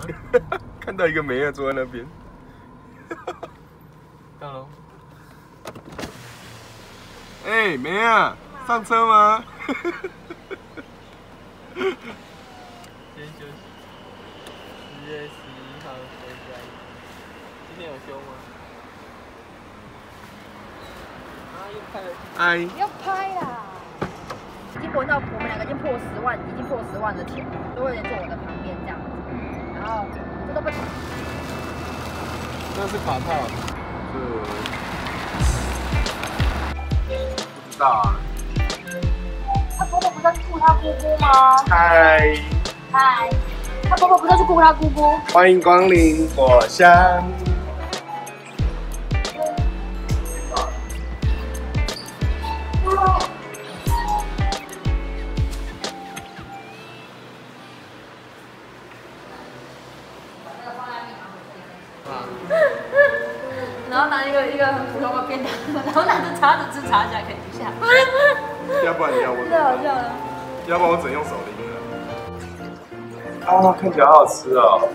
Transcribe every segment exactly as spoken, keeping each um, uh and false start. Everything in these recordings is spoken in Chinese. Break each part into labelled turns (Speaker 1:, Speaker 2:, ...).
Speaker 1: 看到一个梅亚坐在那边。
Speaker 2: 到喽。
Speaker 1: 哎，梅亚，上车吗？
Speaker 2: 先休息。十月十一号回家。今天有休吗？啊，又拍了。
Speaker 1: 哎。
Speaker 3: 不要拍啦！已经闻到我们两个已经破十万，已经破十万的钱，都有人坐我的旁边这样子。嗯。然后这都不。
Speaker 2: 那是卡套。
Speaker 1: 是。不知道啊。
Speaker 3: 他婆婆不是要去顾他姑姑吗？
Speaker 1: 嗨。
Speaker 3: 嗨。他婆婆不是要去顾他姑姑？
Speaker 1: 欢迎光临果香。
Speaker 3: 然后拿一个一个很普通的便当，然后拿着叉子吃茶起来可以一下。
Speaker 1: 要不然你要我？
Speaker 3: 太好笑了。
Speaker 1: 要不然我只能用手拎了。啊，看起来好好吃哦。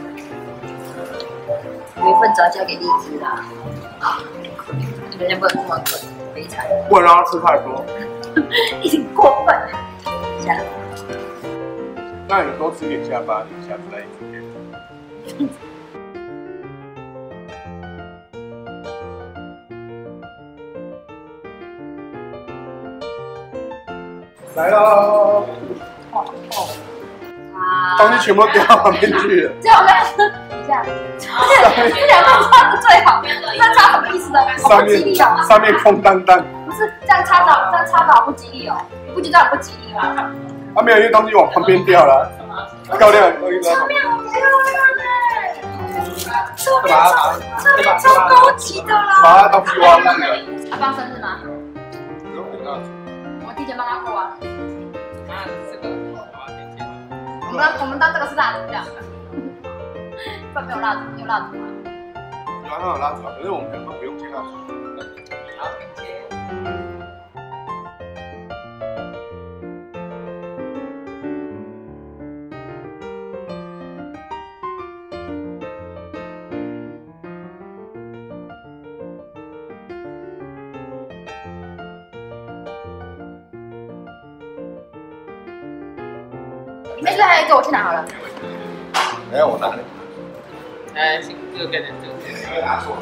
Speaker 3: 有一份炸酱给荔枝啦。人家不能这么狠，悲惨。
Speaker 1: 不能让他吃太多。
Speaker 3: 已经过分。下。
Speaker 1: 那你多吃点下巴，你下次再一起点。来喽！哦哦，东西全部丢到旁边去了。
Speaker 3: 这样我跟你说，等一下，这两个叉子最好，那叉什么意思呢？
Speaker 1: 上面上面空荡荡。
Speaker 3: 不是这样叉子，这样叉子好不吉利哦，你不觉得很不吉利吗？
Speaker 1: 啊，没有，因为东西往旁边掉了。漂亮，东西
Speaker 3: 上面好漂亮哎！这边超这边超高级的啦！
Speaker 1: 把它当皮挖去了。
Speaker 3: 阿邦生日吗？
Speaker 1: 不用点蜡烛。
Speaker 3: 我提前帮他过啊。
Speaker 2: 啊，这个我要先接。
Speaker 3: 我们当我们当这个是蜡烛这样的，不然没有蜡烛，有蜡烛吗？
Speaker 1: 有啊，它有蜡烛，可是我们全部不用接蜡烛。
Speaker 2: 好，接。
Speaker 3: 没事，还给我去拿好了。
Speaker 1: 没有，我拿的。
Speaker 2: 哎，这个给你，这个给你。
Speaker 1: 这个拿错了。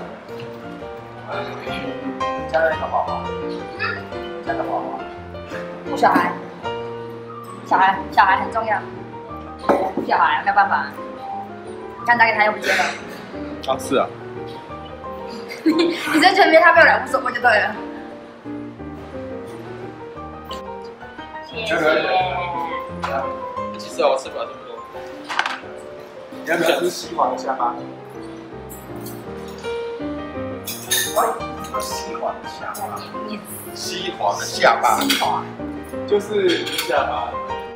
Speaker 4: 家人好不好？家人好不好？
Speaker 3: 顾小孩，小孩小孩很重要。顾小孩没有办法，刚打给他又不接了。
Speaker 1: 啊，是啊。
Speaker 3: 你你真觉得没他没有来无所谓就对了。谢谢。
Speaker 2: 其实我吃不了这么多。
Speaker 1: 你要不要吃西黄的下巴？
Speaker 4: 西黄的下巴。
Speaker 1: 西黄的下巴。
Speaker 3: 西黄。
Speaker 1: 就是下巴。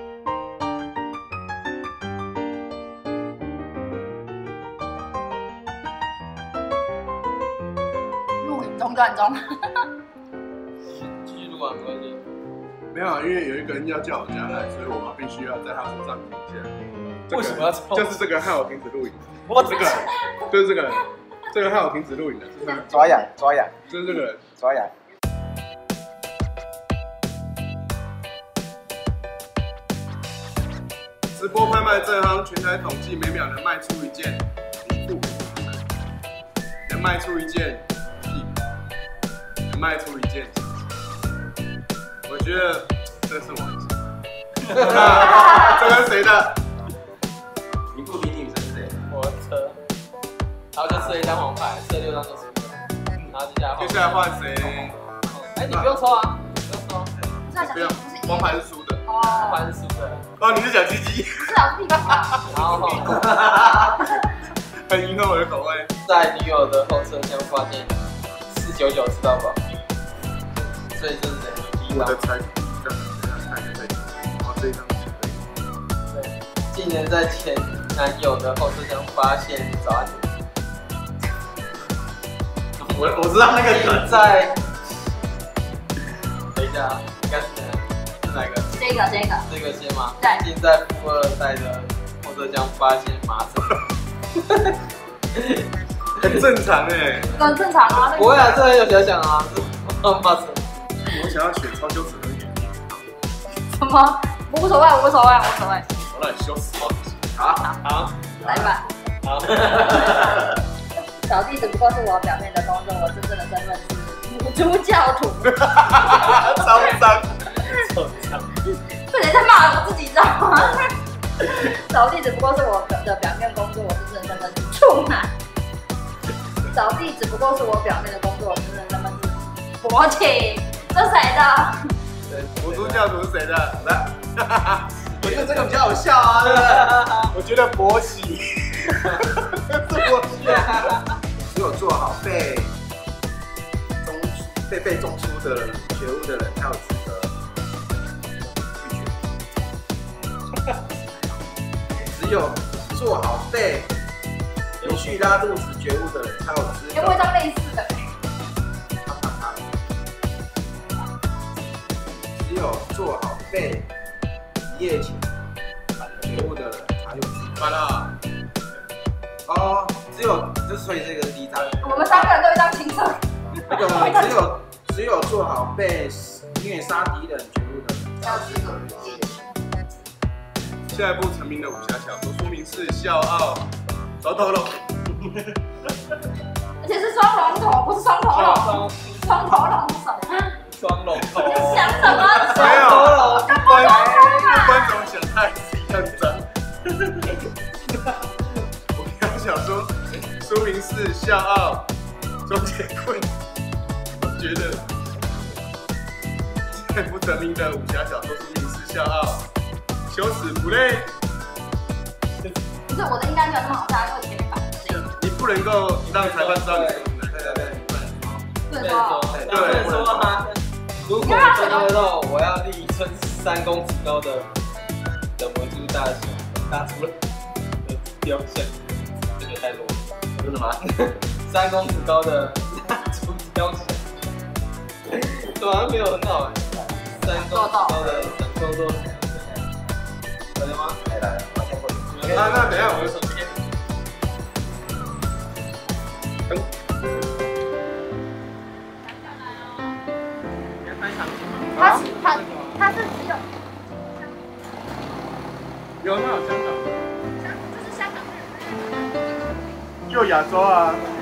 Speaker 3: 录影中断中。
Speaker 2: 继续录完没关系。
Speaker 1: 没有，因为有一个人要叫我家来，所以我必须要在他手上停下。
Speaker 2: 为什么要抽？
Speaker 1: 就是这个害我停止录影。
Speaker 2: 我
Speaker 1: 这个，就是这个人，这个害我停止录影的，是他。
Speaker 4: 抓痒，抓痒，
Speaker 1: 就是这个人，
Speaker 4: 抓痒。
Speaker 1: 直播拍卖这行，全台统计每秒能卖出一件一副，能卖出一件屁股，能卖出一件。我觉得这是我的车。这个是谁的？
Speaker 4: 你不比女生是谁？
Speaker 2: 我车，然后就吃了一张黄牌，吃了六张就输了。然后接下来
Speaker 1: 接下来换谁？
Speaker 2: 哎，你不用抽啊，不用抽。
Speaker 1: 不用，黄牌是输的。
Speaker 2: 黄牌是输的。
Speaker 1: 哦，你是小鸡鸡。
Speaker 3: 是老师地方吧。
Speaker 2: 然后
Speaker 1: 很迎合我的口味。
Speaker 2: 在女友的后车厢发现四九九吃到饱，所以这是谁？第一张。
Speaker 1: 我的猜，这样这样猜就可以。然后这一张是可以。
Speaker 2: 对，竟然在前男友的后车厢发现早安。
Speaker 1: 我我知道那个梗
Speaker 2: 在。等一下，应该是是哪个？
Speaker 3: 这个这个。
Speaker 2: 这个先吗？
Speaker 3: 对。
Speaker 2: 竟在富二代的后车厢发现麻疹。
Speaker 1: 很正常哎，
Speaker 3: 很正常啊。
Speaker 2: 不会啊，这很有遐想啊，发生。
Speaker 1: 我想要选超羞耻的原因。
Speaker 3: 什么？无所谓，无所谓，无所谓。
Speaker 1: 我让你羞死我。
Speaker 2: 好，好，
Speaker 3: 来吧。
Speaker 2: 好。
Speaker 3: 扫地只不过是我表面的工作，我真正的身份是母猪教徒。
Speaker 1: 超脏，
Speaker 2: 超脏。
Speaker 3: 这人在骂我自己，知道吗？扫地只不过是我的表面工作，我真正的身份是处男。扫地只不过是我表面的工作，我真正的身份是勃起。这谁的？
Speaker 1: 母猪教徒是谁的？来，我觉得这个比较好笑啊，对不对？我觉得勃起，是勃起啊。只有做好被中被被中出的觉悟的人，才有资格拒绝。只有做好被连续拉肚子觉悟的人，才有资格。
Speaker 3: 有没有一张类似的？
Speaker 1: 只有做好被一夜情觉悟的人，才有资格。完了。哦，只有就所以这个是第一张。
Speaker 3: 我们三个人都一张青色。
Speaker 1: 那个只有只有做好被虐杀敌人觉悟的人，才有资格。下一部成名的武侠小说，书名是《笑傲双头龙》，
Speaker 3: 而且是双龙头，不是双头龙。双头龙是什么？
Speaker 2: 双龙头。
Speaker 3: 你想什么？
Speaker 1: 没有，
Speaker 3: 就不沟通嘛。
Speaker 1: 观众想太认真。我刚刚想说，书名是《笑傲双截棍》，我觉得这部成名的武侠小说书名是《笑傲羞耻不累》。
Speaker 3: 不是我的应该没有那么好笑，因为前面反正
Speaker 1: 你不能够让裁判知道你是对对对，你不能说。
Speaker 3: 不能说。
Speaker 2: 对，不能说啊。如果真的肉，我要立一寸三公尺高的的魔珠大小大出了的雕像，这个太弱了。真的吗？三公尺高的蜡烛雕像，好像没有很好。三公尺高的小豆豆，来了吗？
Speaker 4: 来来了，我先过去。
Speaker 1: 啊，那等一下我
Speaker 2: 的手机。
Speaker 3: 他是他他是只有
Speaker 1: 有那有香港，
Speaker 3: 香，就是香港人。
Speaker 1: 就亚洲啊。